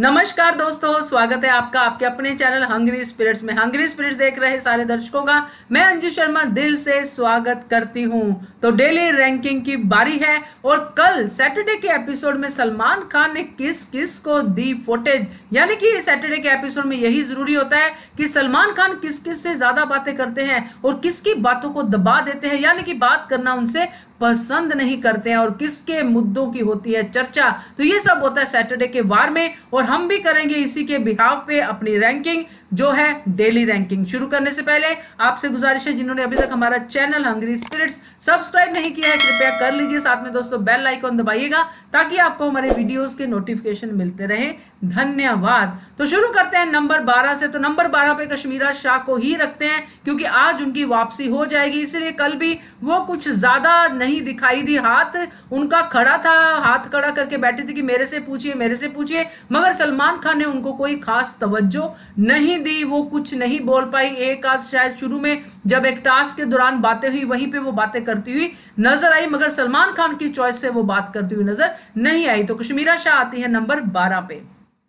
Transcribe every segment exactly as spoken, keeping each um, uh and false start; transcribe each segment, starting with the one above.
नमस्कार दोस्तों, स्वागत है आपका आपके अपने चैनल हंग्री स्पिरिट्स में। हंग्री स्पिरिट्स देख रहे सारे दर्शकों का मैं अंजू शर्मा दिल से स्वागत करती हूं। तो डेली रैंकिंग की बारी है और कल सैटरडे के एपिसोड में सलमान खान ने किस किस को दी फुटेज, यानी कि सैटरडे के एपिसोड में यही जरूरी होता है कि सलमान खान किस किस से ज्यादा बातें करते हैं और किसकी बातों को दबा देते हैं, यानी कि बात करना उनसे पसंद नहीं करते हैं और किसके मुद्दों की होती है चर्चा। तो ये सब होता है सैटरडे के वार में और हम भी करेंगे इसी के बिहाव पे अपनी रैंकिंग जो है डेली रैंकिंग। शुरू करने से पहले आपसे गुजारिश है, जिन्होंने अभी तक हमारा चैनल हंग्री स्पिरिट्स सब्सक्राइब नहीं किया है कृपया कर लीजिए, साथ में दोस्तों बेल आइकन दबाइएगा ताकि आपको हमारे वीडियोस के नोटिफिकेशन मिलते रहे। धन्यवाद। तो शुरू करते हैं नंबर बारह से। तो नंबर बारह पे कश्मीरा शाह को ही रखते हैं क्योंकि आज उनकी वापसी हो जाएगी, इसलिए कल भी वो कुछ ज्यादा नहीं दिखाई दी। हाथ उनका खड़ा था, हाथ खड़ा करके बैठी थी कि मेरे से पूछिए मेरे से पूछिए, मगर सलमान खान ने उनको कोई खास तवज्जो नहीं दी, वो कुछ नहीं बोल पाई। एक आध शायद शुरू में जब एक टास्क के दौरान बातें हुई वहीं पे वो बातें करती हुई नजर आई, मगर सलमान खान की चॉइस से वो बात करती हुई नजर नहीं आई। तो कश्मीरा शाह आती है नंबर बारह पे।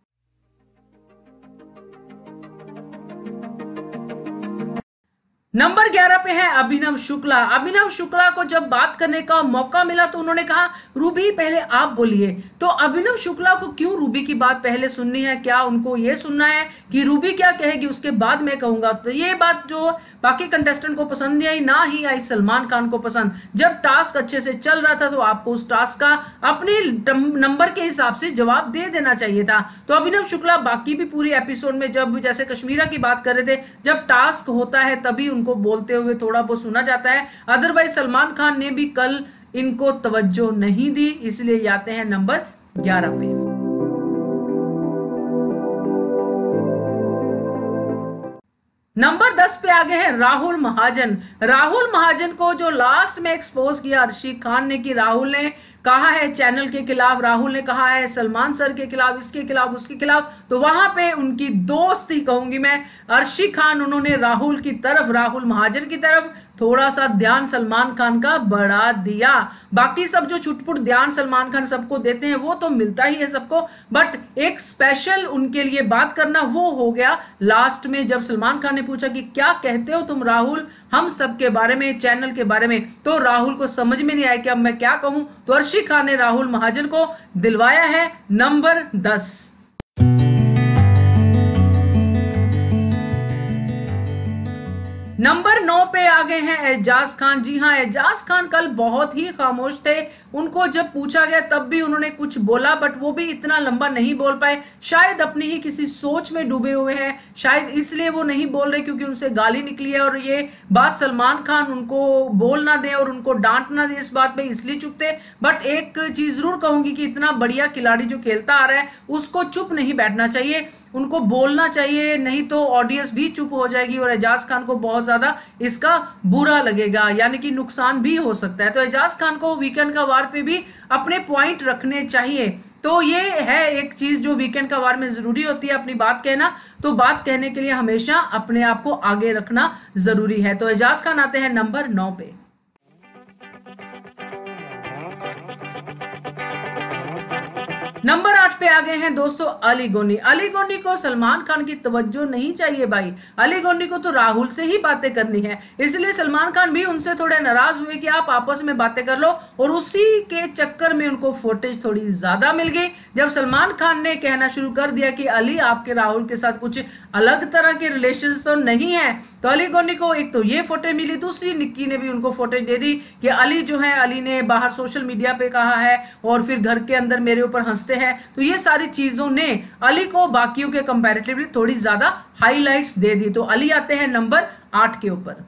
नंबर ग्यारह पे है अभिनव शुक्ला। अभिनव शुक्ला को जब बात करने का मौका मिला तो उन्होंने कहा रूबी पहले आप बोलिए। तो अभिनव शुक्ला को क्यों रूबी की बात पहले सुननी है? क्या उनको यह सुनना है कि रूबी क्या कहेगी उसके बाद मैं कहूंगा? तो ये बात जो बाकी कंटेस्टेंट को पसंद नहीं आई, ना ही आई सलमान खान को पसंद। जब टास्क अच्छे से चल रहा था तो आपको उस टास्क का अपने नंबर के हिसाब से जवाब दे देना चाहिए था। तो अभिनव शुक्ला बाकी भी पूरी एपिसोड में जब जैसे कश्मीरा की बात कर रहे थे, जब टास्क होता है तभी को बोलते हुए थोड़ा बहुत सुना जाता है, अदरवाइज सलमान खान ने भी कल इनको तवज्जो नहीं दी, इसलिए आते हैं नंबर ग्यारह पे। नंबर दस पे आगे हैं राहुल महाजन। राहुल महाजन को जो लास्ट में एक्सपोज किया अर्शी खान ने कि राहुल ने कहा है चैनल के खिलाफ, राहुल ने कहा है सलमान सर के खिलाफ, इसके खिलाफ उसके खिलाफ, तो वहां पे उनकी दोस्ती कहूंगी मैं अर्शी खान, उन्होंने राहुल की तरफ, राहुल महाजन की तरफ थोड़ा सा ध्यान सलमान खान का बढ़ा दिया। बाकी सब जो छुटपुट ध्यान सलमान खान सबको देते हैं वो तो मिलता ही है सबको, बट एक स्पेशल उनके लिए बात करना वो हो गया लास्ट में जब सलमान खान ने पूछा कि क्या कहते हो तुम राहुल हम सब के बारे में, चैनल के बारे में। तो राहुल को समझ में नहीं आया कि अब मैं क्या कहूं, तो अर्शी खान ने राहुल महाजन को दिलवाया है नंबर दस। नंबर नौ पे आ गए हैं एजाज खान। जी हां, एजाज खान कल बहुत ही खामोश थे। उनको जब पूछा गया तब भी उन्होंने कुछ बोला, बट वो भी इतना लंबा नहीं बोल पाए। शायद अपनी ही किसी सोच में डूबे हुए हैं, शायद इसलिए वो नहीं बोल रहे क्योंकि उनसे गाली निकली है और ये बात सलमान खान उनको बोल ना दे और उनको डांट ना दे, इस बात पे इसलिए चुप थे। बट एक चीज जरूर कहूंगी कि इतना बढ़िया खिलाड़ी जो खेलता आ रहा है उसको चुप नहीं बैठना चाहिए, उनको बोलना चाहिए, नहीं तो ऑडियंस भी चुप हो जाएगी और एजाज खान को बहुत ज्यादा इसका बुरा लगेगा, यानी कि नुकसान भी हो सकता है। तो एजाज खान को वीकेंड का वार पे भी अपने पॉइंट रखने चाहिए। तो ये है एक चीज जो वीकेंड का वार में जरूरी होती है, अपनी बात कहना। तो बात कहने के लिए हमेशा अपने आप को आगे रखना जरूरी है। तो एजाज खान आते हैं नंबर नौ पे। नंबर आठ पे आ गए हैं दोस्तों अली गोनी। अली गोनी को सलमान खान की तवज्जो नहीं चाहिए भाई, अली गोनी को तो राहुल से ही बातें करनी है, इसलिए सलमान खान भी उनसे थोड़े नाराज हुए कि आप आपस में बातें कर लो, और उसी के चक्कर में उनको फुटेज थोड़ी ज्यादा मिल गई। जब सलमान खान ने कहना शुरू कर दिया कि अली आपके राहुल के साथ कुछ अलग तरह के रिलेशन तो नहीं है, तो अली गोनी को एक तो ये फुटेज मिली, दूसरी निक्की ने भी उनको फुटेज दे दी कि अली जो है, अली ने बाहर सोशल मीडिया पे कहा है और फिर घर के अंदर मेरे ऊपर हंसते हैं। तो ये सारी चीजों ने अली को बाकियों के कंपैरेटिवली थोड़ी ज्यादा हाईलाइट्स दे दी। तो अली आते हैं नंबर आठ के ऊपर।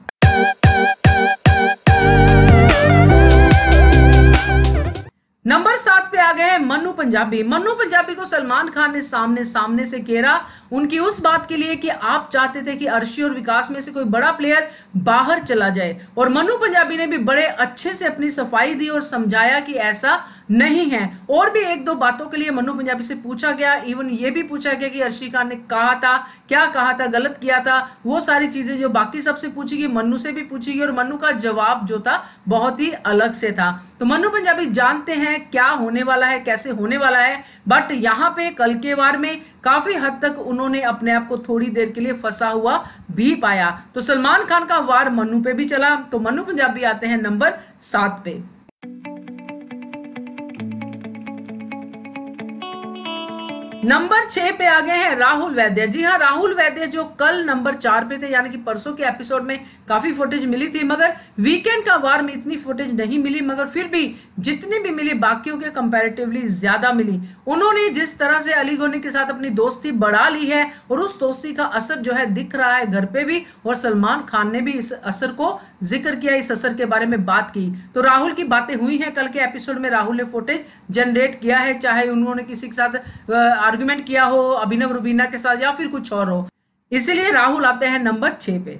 नंबर सात पे आ गए हैं मन्नू पंजाबी। मन्नू पंजाबी को सलमान खान ने सामने सामने से घेरा उनकी उस बात के लिए कि आप चाहते थे कि अर्शी और विकास में से कोई बड़ा प्लेयर बाहर चला जाए, और मन्नू पंजाबी ने भी बड़े अच्छे से अपनी सफाई दी और समझाया कि ऐसा नहीं है। और भी एक दो बातों के लिए मन्नू पंजाबी से पूछा गया, इवन ये भी पूछा गया कि अर्शी खान ने कहा था, क्या कहा था, गलत किया था, वो सारी चीजें जो बाकी सबसे पूछी गई मन्नू से भी पूछी गई और मन्नू का जवाब जो था बहुत ही अलग से था। तो मन्नू पंजाबी जानते हैं क्या होने वाला है, कैसे होने वाला है, बट यहाँ पे कल के वार में काफी हद तक उन्होंने अपने आप को थोड़ी देर के लिए फंसा हुआ भी पाया। तो सलमान खान का वार मन्नू पे भी चला, तो मन्नू पंजाबी आते हैं नंबर सात पे। नंबर छह पे आ गए हैं राहुल वैद्य। जी हाँ, राहुल वैद्य जो कल नंबर चार पे थे, यानी कि परसों के एपिसोड में काफी फुटेज मिली थी, मगर वीकेंड का वार में इतनी फुटेज नहीं मिली, मगर फिर भी जितनी भी मिली बाकियों के कंपैरेटिवली ज्यादा मिली। उन्होंने जिस तरह से अली गोनी के साथ अपनी दोस्ती बढ़ा ली है और उस दोस्ती का असर जो है दिख रहा है घर पे भी, और सलमान खान ने भी इस असर को जिक्र किया, इस असर के बारे में बात की। तो राहुल की बातें हुई हैं कल के एपिसोड में, राहुल ने फुटेज जनरेट किया है, चाहे उन्होंने किसी के साथ आर्गुमेंट किया हो अभिनव रुबीना के साथ या फिर कुछ और हो, इसीलिए राहुल आते हैं नंबर छह पे।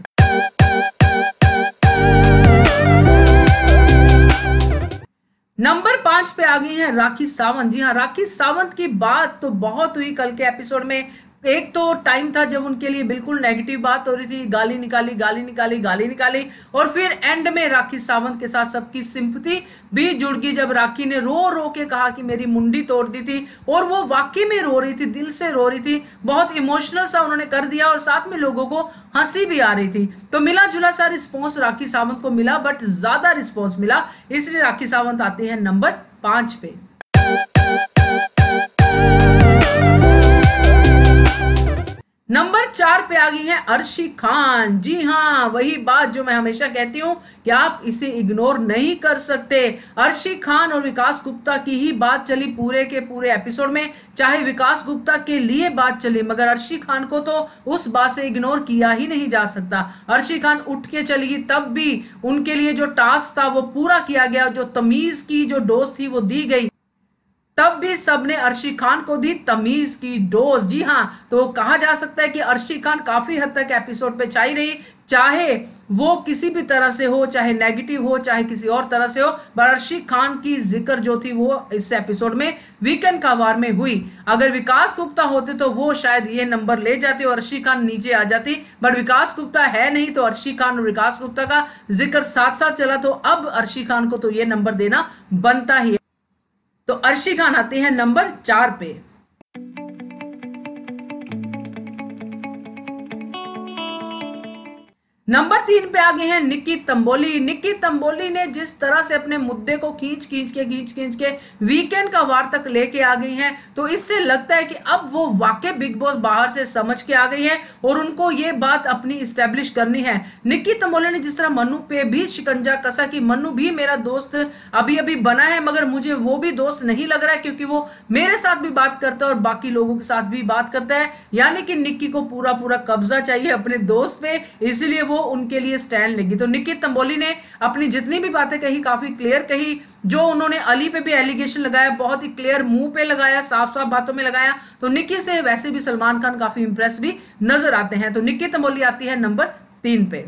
नंबर पांच पे आ गई है राखी सावंत। जी हाँ, राखी सावंत की बात तो बहुत हुई कल के एपिसोड में। एक तो टाइम था जब उनके लिए बिल्कुल नेगेटिव बात हो रही थी, गाली निकाली गाली निकाली गाली निकाली, और फिर एंड में राखी सावंत के साथ सबकी सिंपैथी भी जुड़ गई जब राखी ने रो रो के कहा कि मेरी मुंडी तोड़ दी थी, और वो वाकई में रो रही थी, दिल से रो रही थी, बहुत इमोशनल सा उन्होंने कर दिया और साथ में लोगों को हंसी भी आ रही थी। तो मिला जुला सा रिस्पॉन्स राखी सावंत को मिला, बट ज्यादा रिस्पॉन्स मिला, इसलिए राखी सावंत आती है नंबर पांच पे। नंबर चार पे आ गई है अर्शी खान। जी हाँ, वही बात जो मैं हमेशा कहती हूं कि आप इसे इग्नोर नहीं कर सकते। अर्शी खान और विकास गुप्ता की ही बात चली पूरे के पूरे एपिसोड में, चाहे विकास गुप्ता के लिए बात चली, मगर अर्शी खान को तो उस बात से इग्नोर किया ही नहीं जा सकता। अर्शी खान उठ के चली गई, तब भी उनके लिए जो टास्क था वो पूरा किया गया, जो तमीज की जो डोज थी वो दी गई, तब भी सबने अर्शी खान को दी तमीज की डोज। जी हाँ, तो कहा जा सकता है कि अर्शी खान काफी हद तक एपिसोड पे छाई रही, चाहे वो किसी भी तरह से हो, चाहे नेगेटिव हो, चाहे किसी और तरह से हो, पर अर्शी खान की जिक्र जो थी वो इस एपिसोड में वीकेंड का वार में हुई। अगर विकास गुप्ता होते तो वो शायद ये नंबर ले जाते और अर्शी खान नीचे आ जाती, बट विकास गुप्ता है नहीं, तो अर्शी खान और विकास गुप्ता का जिक्र साथ साथ चला, तो अब अर्शी खान को तो ये नंबर देना बनता ही है। तो अर्शी खान आती है नंबर चार पे। नंबर तीन पे आ गए हैं निक्की तंबोली। निक्की तंबोली ने जिस तरह से अपने मुद्दे को खींच खींच के खींच खींच के वीकेंड का वार तक लेके आ गई हैं, तो इससे लगता है कि अब वो वाकई बिग बॉस बाहर से समझ के आ गई है और उनको ये बात अपनी इस्टेब्लिश करनी है। निक्की तंबोली ने जिस तरह मन्नू पे भी शिकंजा कसा कि मन्नू भी मेरा दोस्त अभी अभी बना है, मगर मुझे वो भी दोस्त नहीं लग रहा है क्योंकि वो मेरे साथ भी बात करता है और बाकी लोगों के साथ भी बात करता है, यानी कि निक्की को पूरा पूरा कब्जा चाहिए अपने दोस्त पे, इसलिए वो उनके लिए स्टैंड लेगी। तो निक्की तंबोली ने अपनी जितनी भी बातें कही काफी क्लियर कही, जो उन्होंने अली पे भी एलिगेशन लगाया बहुत ही क्लियर मुंह पे लगाया, साफ साफ बातों में लगाया। तो निक्की से वैसे भी सलमान खान काफी इंप्रेस भी नजर आते हैं। तो निक्की तंबोली आती है नंबर तीन पे।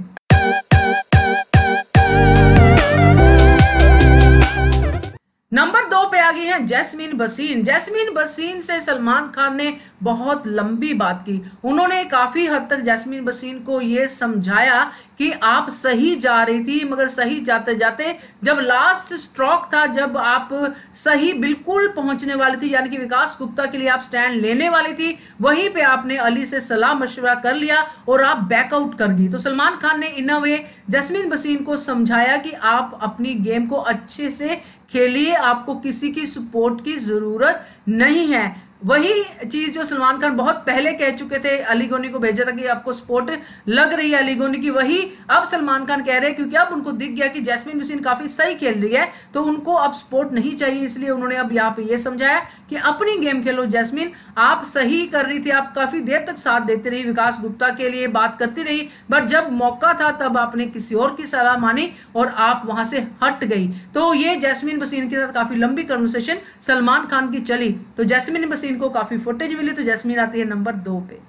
नंबर दो पे आ गई है जैस्मीन भसीन। जैस्मीन भसीन से सलमान खान ने बहुत लंबी बात की। उन्होंने काफी हद तक जैस्मीन भसीन को यह समझाया कि आप सही जा रही थी, मगर सही जाते जाते जब लास्ट स्ट्रोक था, जब आप सही बिल्कुल पहुंचने वाली थी, यानी कि विकास गुप्ता के लिए आप स्टैंड लेने वाली थी, वहीं पे आपने अली से सलाह मशवरा कर लिया और आप बैकआउट कर गई। तो सलमान खान ने इन अ वे जैस्मीन भसीन को समझाया कि आप अपनी गेम को अच्छे से खेलिए, आपको किसी की सपोर्ट की जरूरत नहीं है। वही चीज जो सलमान खान बहुत पहले कह चुके थे, अली गोनी को भेजा था कि आपको सपोर्ट लग रही है अली गोनी की, वही अब सलमान खान कह रहे हैं, क्योंकि अब उनको दिख गया कि जैस्मीन भसीन काफी सही खेल रही है, तो उनको अब सपोर्ट नहीं चाहिए, इसलिए उन्होंने अब यहाँ पे ये समझाया कि अपनी गेम खेलो जैस्मीन, आप सही कर रही थी, आप काफी देर तक साथ देती रही, विकास गुप्ता के लिए बात करती रही, बट जब मौका था तब आपने किसी और की सलाह मानी और आप वहां से हट गई। तो ये जैस्मीन भसीन के साथ काफी लंबी कन्वर्सेशन सलमान खान की चली। तो जैस्मीन भसीन को काफी फुटेज मिली, तो जैस्मीन आती है नंबर दो पे।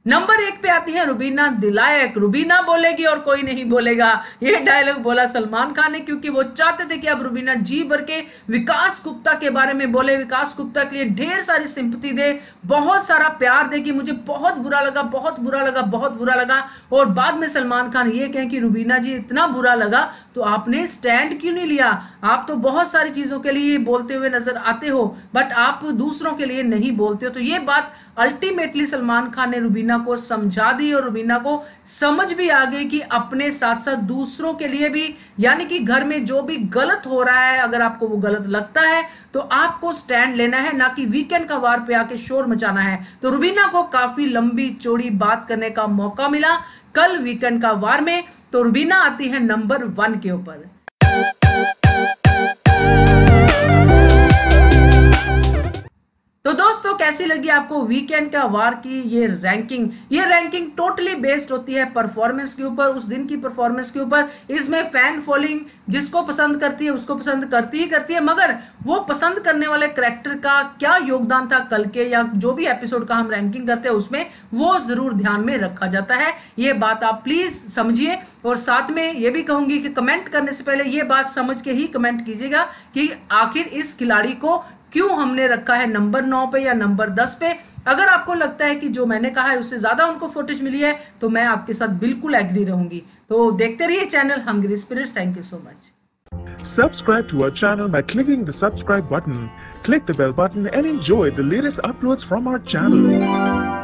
नंबर एक पे आती है रुबीना दिलायक। रुबीना बोलेगी और कोई नहीं बोलेगा, ये डायलॉग बोला सलमान खान ने, क्योंकि वो चाहते थे कि अब रुबीना जी भर के विकास गुप्ता के बारे में बोले, विकास गुप्ता के लिए ढेर सारी सिंपैथी दे, बहुत सारा प्यार दे कि मुझे बहुत बुरा लगा, बहुत बुरा लगा, बहुत बुरा लगा। और बाद में सलमान खान ये कहें कि रुबीना जी इतना बुरा लगा तो आपने स्टैंड क्यों नहीं लिया, आप तो बहुत सारी चीजों के लिए बोलते हुए नजर आते हो बट आप दूसरों के लिए नहीं बोलते हो। तो ये बात अल्टीमेटली सलमान खान ने रुबीना को समझा दी और रुबीना को समझ भी आ गई कि अपने साथ साथ दूसरों के लिए भी, यानी कि घर में जो भी गलत हो रहा है अगर आपको वो गलत लगता है तो आपको स्टैंड लेना है, ना कि वीकेंड का वार पे आके शोर मचाना है। तो रुबीना को काफी लंबी चौड़ी बात करने का मौका मिला कल वीकेंड का वार में। तो रुबीना आती है नंबर वन के ऊपर। तो दोस्तों कैसी लगी आपको वीकेंड का वार की ये रैंकिंग? ये रैंकिंग टोटली बेस्ड होती है परफॉर्मेंस के ऊपर, उस दिन की परफॉर्मेंस के ऊपर। इसमें फैन फॉलोइंग जिसको पसंद करती है उसको पसंद करती ही करती है, मगर वो पसंद करने वाले कैरेक्टर का क्या योगदान था कल के या जो भी एपिसोड का हम रैंकिंग करते हैं उसमें, वो जरूर ध्यान में रखा जाता है। ये बात आप प्लीज समझिए। और साथ में ये भी कहूंगी कि कमेंट करने से पहले ये बात समझ के ही कमेंट कीजिएगा कि आखिर इस खिलाड़ी को क्यों हमने रखा है नंबर नौ पे या नंबर दस पे। अगर आपको लगता है कि जो मैंने कहा है उससे ज्यादा उनको फुटेज मिली है तो मैं आपके साथ बिल्कुल एग्री रहूंगी। तो देखते रहिए channel Hungry Spirits. Thank you so much. Subscribe to our channel by clicking the subscribe button. Click the bell button and enjoy the latest uploads from our channel.